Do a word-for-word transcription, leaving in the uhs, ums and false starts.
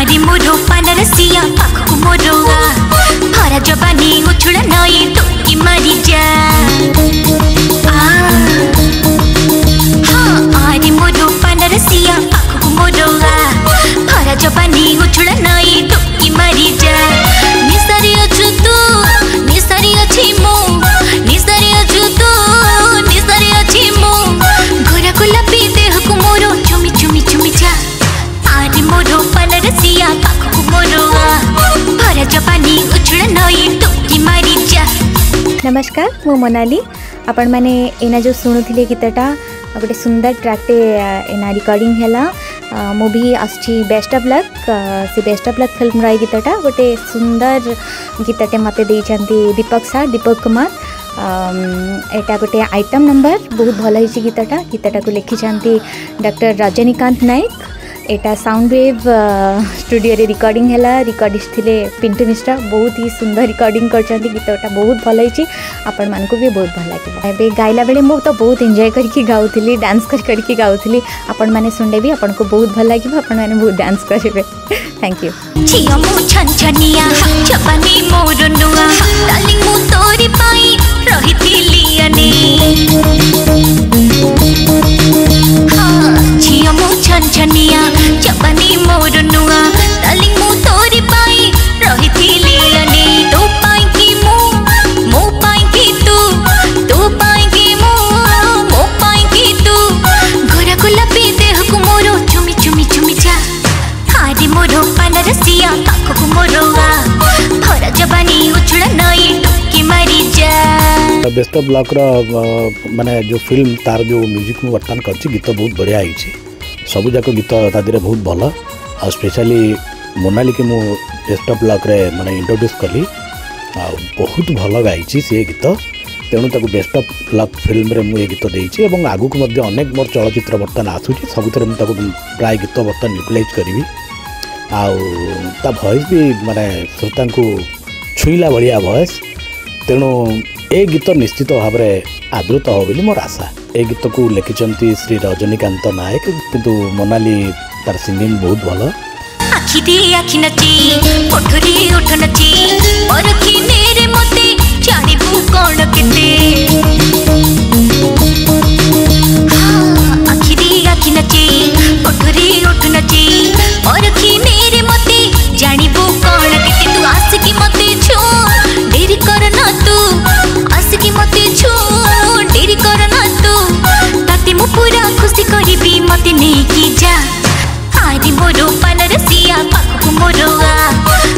आरे मोरो पानरसिया पाखु मोरो भरा जबानी उछुड़ा नई टुकी मारी जा हाँ आरे मोरो पानरसिया पाखु मोरो भरा जबानी उछुड़ा नई टुकी मारी जा निसारी अछु तू निसारी अछि मो निसारी अछु तू निसारी अछि मो घोरा गुलाबी देह को मोरो चुमी चुमी चुमी जा आरे मोरो पानरसिया पाखु मोरो भरा जबानी उछुड़ा नई टुकी मारी जा। नमस्कार मु मोनाली आपण माने एना जो सुनुथिले गीतटा गोटे सुंदर ट्रैकटे एना रिकॉर्डिंग हैला मूवी आछि बेस्ट ऑफ लक से बेस्ट ऑफ लक फिल्म रही गीतटा गोटे सुंदर गीतटे मते देइछंती दीपक सर दीपक कुमार एटा गोटे आइटम नंबर बहुत भल होइछि गीतटा गीतटा को लिखिछंती डॉक्टर रजनीकांत नायक एटा साउंड वेव स्टूडियो रे रिकॉर्डिंग हैला रिकॉर्डिस्ट थिले पिंटू मिश्रा बहुत ही सुंदर रिकॉर्डिंग करछंती गीतटा बहुत भल होइछि आपण मान को भी बहुत भल लागिबो एबे गाइला बेले मो तो बहुत एंजॉय करके गाउथिली डांस कर करके गाउथिली आपण माने सुनले भी आपण को बहुत भल लागिबो आपण माने बहुत डांस करबे थैंक यू छिया मो छनछनिया जबानी मोर नुआ डार्लिंग मु तोरी पाई रहिथिली अने हां छिया मो छनछनिया जबानी मोर नुआ डार्लिंग मु तोरी पाई रहिथिली अने तो पाई की मु मो पाई की तू तू पाई की मु मो पाई की तू घोरा गुलाबी देह को मोरो चुमी चुमी चुमी जा आरे मोरो पानरसिया पाखु मोरो भरा जबानी उछुड़ा नई टुकी मारी जा। बेस्ट ऑफ लक माने जो फिल्म तार जो म्यूजिक में वर्तन करछि गीत बहुत बढ़िया आइछि सब जाक गीत तादिरे बहुत भल आ स्पेशली मोनाली के मु बेस्ट ऑफ लक रे माने इंट्रोड्यूस कली आ बहुत भल गाइछि से गीत तेणु ताको बेस्ट ऑफ लक फिल्म रे मु ए गीत देइछि एवं आगु को मध्ये अनेक मोर चलचित्र वर्तन आसुछि सबुतरे मु ताको प्राय गीत वर्तन यूटिलाइज करिवि आउ ता वॉइस भी माने श्रोता को छुईला भाया वॉइस तेणु ए गीत निश्चित भाव में आदृत हो बोली मोर आशा ए गीत को लिखिचंती श्री रजनीकांत नायक किंतु मोनाली तार सिंगिंग बहुत भल आखि दे आखि नची ओठरी ओठ नची परखी नेरे मते जानिबू कोन केते आखि दे आखि नची ओठरी ओठ नची परखी नेरे मते जानिबू कोन केते तू आसकी मते छो देरी कर ना तू आसकी मते छो देरी कर ना तू ताते मु पूरा खुशी करबी मते नहीं की जा आरे मोरो पानरसिया पाखु मोरो